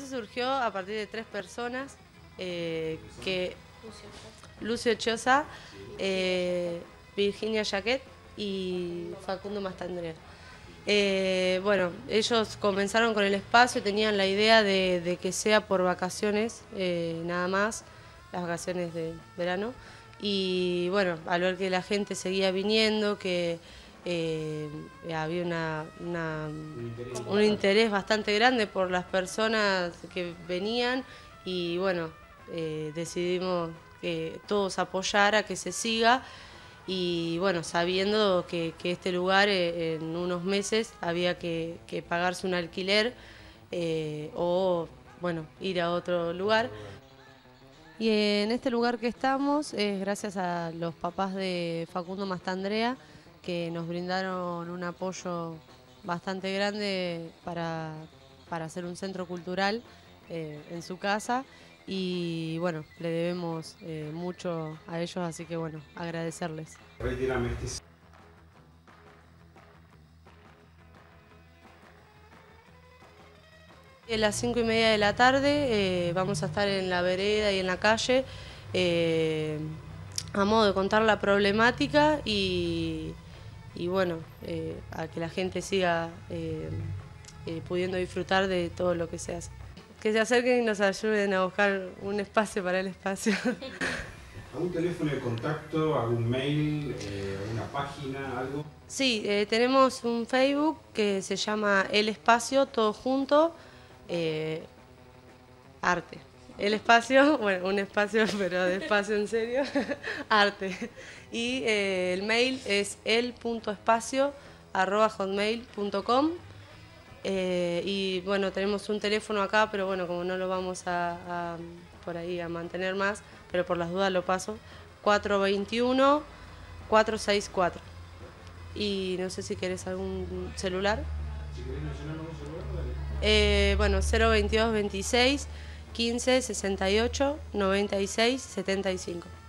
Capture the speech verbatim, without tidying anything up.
espacio surgió a partir de tres personas, eh, que Lucio Chosa, eh, Virginia Jaquet y Facundo Mastandrea. Eh, bueno, ellos comenzaron con el espacio, tenían la idea de, de que sea por vacaciones, eh, nada más, las vacaciones de verano. Y bueno, al ver que la gente seguía viniendo, que eh, había una, una, un interés bastante grande por las personas que venían, y bueno, eh, decidimos que todos apoyar a que se siga. Y bueno, sabiendo que, que este lugar eh, en unos meses había que, que pagarse un alquiler eh, o bueno, ir a otro lugar. Y en este lugar que estamos es gracias a los papás de Facundo Mastandrea, que nos brindaron un apoyo bastante grande para, para hacer un centro cultural eh, en su casa. Y bueno, le debemos eh, mucho a ellos, así que bueno, agradecerles. A las cinco y media de la tarde eh, vamos a estar en la vereda y en la calle eh, a modo de contar la problemática y, y bueno, eh, a que la gente siga eh, eh, pudiendo disfrutar de todo lo que se hace. Que se acerquen y nos ayuden a buscar un espacio para el espacio. ¿Algún teléfono de contacto, algún mail, eh, alguna página, algo? Sí, eh, tenemos un Facebook que se llama El Espacio, todo junto, eh, arte. El espacio, bueno, un espacio, pero de espacio en serio, arte. Y eh, el mail es el punto espacio arroba hotmail punto com. Eh, y bueno, tenemos un teléfono acá, pero bueno, como no lo vamos a, a por ahí a mantener más, pero por las dudas lo paso, cuatro dos uno, cuatro seis cuatro. Y no sé si querés algún celular. Si querés mencionar un celular, dale. Eh, bueno, cero veintidós veintiséis quince sesenta y ocho noventa y seis setenta y cinco.